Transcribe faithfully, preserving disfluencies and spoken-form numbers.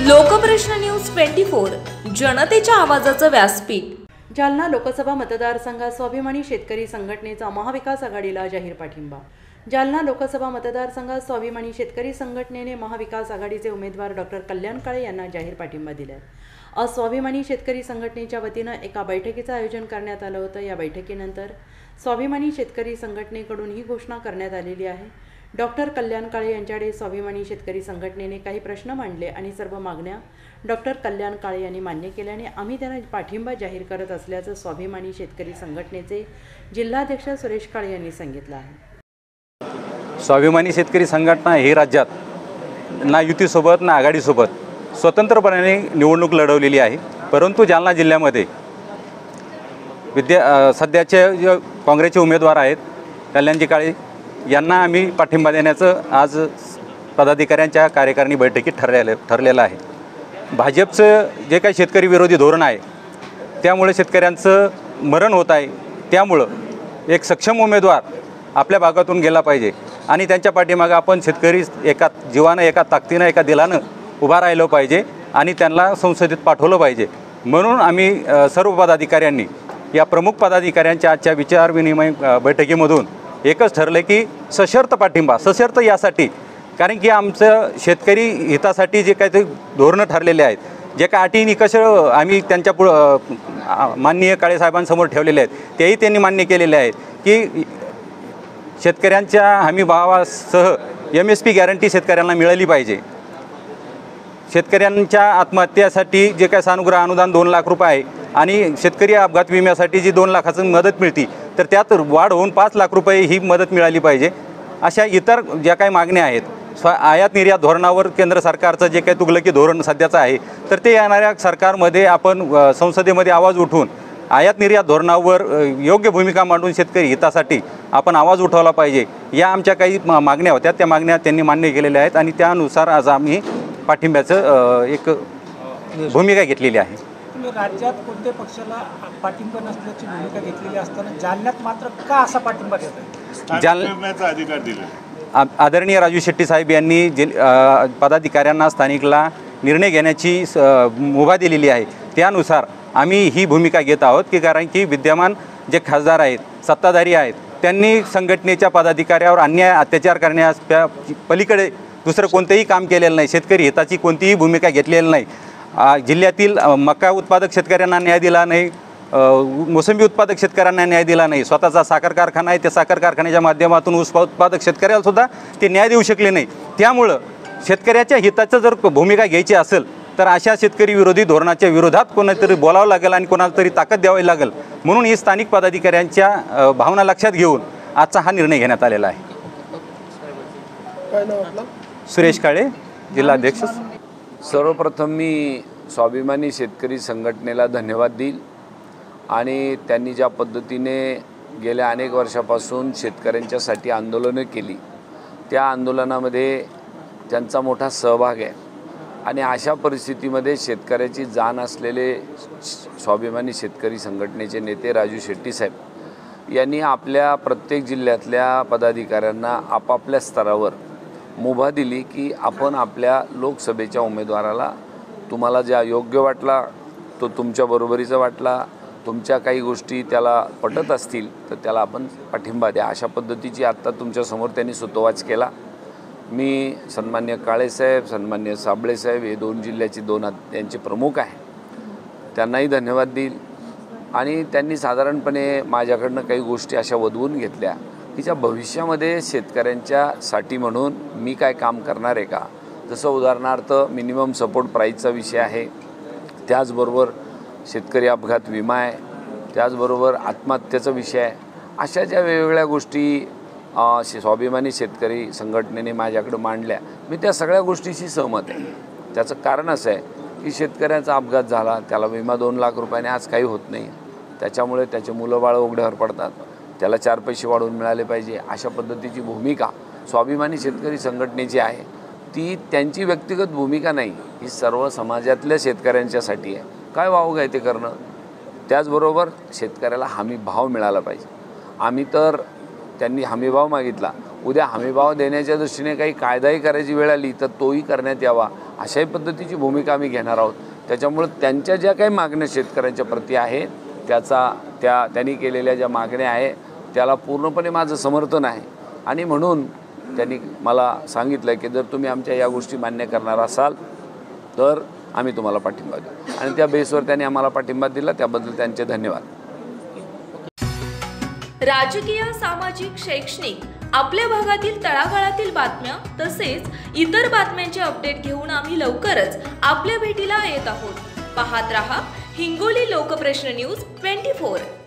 Lokprashna news twenty four जनतेच्या आवाजाचं व्यासपीठ। जालना लोकसभा मतदारसंघात स्वाभिमानी शेतकरी संघटनेचा महाविकास आघाडीला जाहीर पाठिंबा। जालना लोकसभा मतदारसंघात स्वाभिमानी शेतकरी संघटनेने महाविकास आघाडीचे उमेदवार डॉक्टर कल्याण काळे यांना जाहीर पाठिंबा दिला। आज स्वाभिमानी शेतकरी संघटनेच्या वतीनं एका बैठकीचं आयोजन करण्यात आलं होतं। या बैठकीनंतर स्वाभिमानी शेतकरी संघटनेकडून ही घोषणा करण्यात आलेली आहे। डॉक्टर कल्याण काळे यांच्याकडे स्वाभिमानी शेतकरी संघटनेने काही प्रश्न मांडले आणि सर्व मागण्या डॉक्टर कल्याण काळे यांनी मान्य केल्याने आम्ही त्यांना पाठिंबा जाहीर करत असल्याचं स्वाभिमानी शेतकरी संघटनेचे जिल्हाध्यक्ष सुरेश काळे यांनी सांगितलं आहे। स्वाभिमानी शेतकरी संघटना ही राज्यात ना युतीसोबत ना आघाडीसोबत स्वतंत्रपणे निवडणूक लढवलेली आहे, परंतु जालना जिल्ह्यामध्ये विद्या सध्याचे जे काँग्रेसचे उमेदवार आहेत कल्याणजी काळे यांना आम्ही पाठिंबा देण्याचं आज पदाधिकाऱ्यांच्या कार्यकारिणी बैठकीत ठरलेलं ठरलेलं आहे। भाजपचं जे काही शेतकरी विरोधी धोरण आहे त्यामुळे शेतकऱ्यांचं मरण होत आहे, त्यामुळं एक सक्षम उमेदवार आपल्या भागातून गेला पाहिजे आणि त्यांच्या पाठीमागं आपण शेतकरी एका जीवानं एका ताकदीनं एका दिलानं उभा राहिलो पाहिजे आणि त्यांना संसदेत पाठवलं पाहिजे। म्हणून आम्ही सर्व पदाधिकाऱ्यांनी या प्रमुख पदाधिकाऱ्यांच्या आजच्या विचार विनिमय बैठकीमधून एकच ठरलं की सशर्त पाठिंबा, सशर्त यासाठी कारण की आमचं शेतकरी हितासाठी जे काही ते धोरणं ठरलेले आहेत, जे काही अटी निकष आम्ही त्यांच्या पुढं माननीय काळे साहेबांसमोर ठेवलेले आहेत तेही त्यांनी मान्य केलेले आहेत की शेतकऱ्यांच्या हमी भावासह एम एस पी गॅरंटी शेतकऱ्यांना मिळाली पाहिजे। शेतकऱ्यांच्या आत्महत्येसाठी जे काही सानुग्रह अनुदान दोन लाख रुपये आहे आणि शेतकरी अपघात विम्यासाठी जी दोन लाखाचं मदत मिळते तर त्यात वाढ होऊन पाच लाख रुपये ही मदत मिळाली पाहिजे। अशा इतर ज्या काही मागण्या आहेत, स्व आयात निर्यात धोरणावर केंद्र सरकारचं जे काही तुगलकी धोरण सध्याचं आहे तर ते येणाऱ्या सरकारमध्ये आपण संसदेमध्ये आवाज उठवून आयात निर्यात धोरणावर योग्य भूमिका मांडून शेतकरी हितासाठी आपण आवाज उठवला पाहिजे। या आमच्या काही मागण्या होत्या, त्या मागण्या त्यांनी मान्य केलेल्या आहेत आणि त्यानुसार आज आम्ही पाठिंब्याचं एक भूमिका घेतलेली आहे। तुम्ही राज्यात कोणत्या पक्षाला पाठिंबा नसल्याची भूमिका घेतलेली असताना जालन्यात मात्र का असा पाठिंबा देताय? जालन्याचा अधिकार दिला आदरणीय राजू शेट्टी साहेब यांनी जे पदाधिकाऱ्यांना स्थानिकला निर्णय घेण्याची मुभा दिलेली आहे, त्यानुसार आम्ही ही भूमिका घेत आहोत की कारण की विद्यमान जे खासदार आहेत, सत्ताधारी आहेत, त्यांनी संघटनेच्या पदाधिकाऱ्यावर अन्याय अत्याचार करण्यास पलीकडे दुसरं कोणतेही काम केलेलं नाही, शेतकरी हिताची कोणतीही भूमिका घेतलेली नाही। जिल्ह्यातील मका उत्पादक शेतकऱ्यांना न्याय दिला नाही, मोसंबी उत्पादक शेतकऱ्यांना न्याय दिला नाही, स्वतःचा साखर कारखाना आहे त्या साखर कारखान्याच्या माध्यमातून ऊस उत्पादक शेतकऱ्याला सुद्धा ते न्याय देऊ शकले नाही। त्यामुळं शेतकऱ्याच्या हिताचं जर भूमिका घ्यायची असेल तर अशा शेतकरी विरोधी धोरणाच्या विरोधात कोणातरी बोलावं लागेल आणि कोणाला तरी ताकद द्यावी लागेल, म्हणून ही स्थानिक पदाधिकाऱ्यांच्या भावना लक्षात घेऊन आजचा हा निर्णय घेण्यात आलेला आहे। काय नाव आपलं? सुरेश काळे, जिल्हाध्यक्ष। सर्वप्रथम मी स्वाभिमानी शेतकरी संघटनेला धन्यवाद देईल आणि त्यांनी ज्या पद्धतीने गेल्या अनेक वर्षापासून शेतकऱ्यांच्यासाठी आंदोलनं केली त्या आंदोलनामध्ये त्यांचा मोठा सहभाग आहे आणि अशा परिस्थितीमध्ये शेतकऱ्याची जाण असलेले स्वाभिमानी शेतकरी संघटनेचे नेते राजू शेट्टी साहेब यांनी आपल्या प्रत्येक जिल्ह्यातल्या पदाधिकाऱ्यांना आपापल्या स्तरावर मुभा दिली की आपण आपल्या लोकसभेच्या उमेदवाराला तुम्हाला ज्या योग्य वाटला तो तुमच्या बरोबरीचा वाटला, तुमच्या काही गोष्टी त्याला पटत असतील तर त्याला आपण पाठिंबा द्या, अशा पद्धतीची आत्ता तुमच्यासमोर त्यांनी सुतोवाच केला। मी सन्मान्य काळेसाहेब, सन्मान्य साबळेसाहेब हे दोन जिल्ह्याचे दोन यांचे प्रमुख आहे त्यांनाही धन्यवाद देईल आणि त्यांनी साधारणपणे माझ्याकडनं काही गोष्टी अशा वधवून घेतल्या की ज्या भविष्यामध्ये शेतकऱ्यांच्यासाठी म्हणून मी काय काम करणार आहे का, जसं उदाहरणार्थ मिनिमम सपोर्ट प्राईसचा विषय आहे, त्याचबरोबर शेतकरी अपघात विमा आहे, त्याचबरोबर आत्महत्येचा विषय आहे, अशा ज्या वेगवेगळ्या गोष्टी स्वाभिमानी शेतकरी संघटनेने माझ्याकडे मांडल्या मी त्या सगळ्या गोष्टीशी सहमत आहे। त्याचं कारण असं आहे की शेतकऱ्याचा अपघात झाला त्याला विमा दोन लाख रुपयाने आज काही होत नाही, त्याच्यामुळे त्याचे मुलं बाळं उघड्यावर पडतात, त्याला चार पैसे वाढवून मिळाले पाहिजे, अशा पद्धतीची भूमिका स्वाभिमानी शेतकरी संघटनेची आहे। ती त्यांची व्यक्तिगत भूमिका नाही, ही सर्व समाजातल्या शेतकऱ्यांच्यासाठी आहे। काय वाव आहे ते करणं, त्याचबरोबर शेतकऱ्याला हमी भाव मिळाला पाहिजे। आम्ही तर त्यांनी हमीभाव मागितला, उद्या हमीभाव देण्याच्या दृष्टीने काही कायदाही करायची वेळ आली तर तोही करण्यात यावा अशाही पद्धतीची भूमिका आम्ही घेणार आहोत. त्याच्यामुळे त्यांच्या ज्या काही मागण्या शेतकऱ्यांच्या प्रती आहे त्याचा त्या त्यांनी केलेल्या ज्या मागण्या आहे त्याला पूर्णपणे माझं समर्थन आहे. आणि म्हणून त्यांनी मला सांगितलं की जर तुम्ही आमच्या या गोष्टी मान्य करणार असाल तर आम्ही तुम्हाला पाठिंबा देऊ. आणि त्या बेसवर त्यांनी आम्हाला पाठिंबा दिला, त्याबद्दल त्यांचे धन्यवाद. राजकीय, सामाजिक, शैक्षणिक, आपल्या भागातील तळागाळातील बातम्या तसेच इतर बातम्यांचे अपडेट घेऊन आम्ही लवकरच आपल्या भेटीला येत आहोत. पाहत रहा Hingoli Lokprashna news twenty four.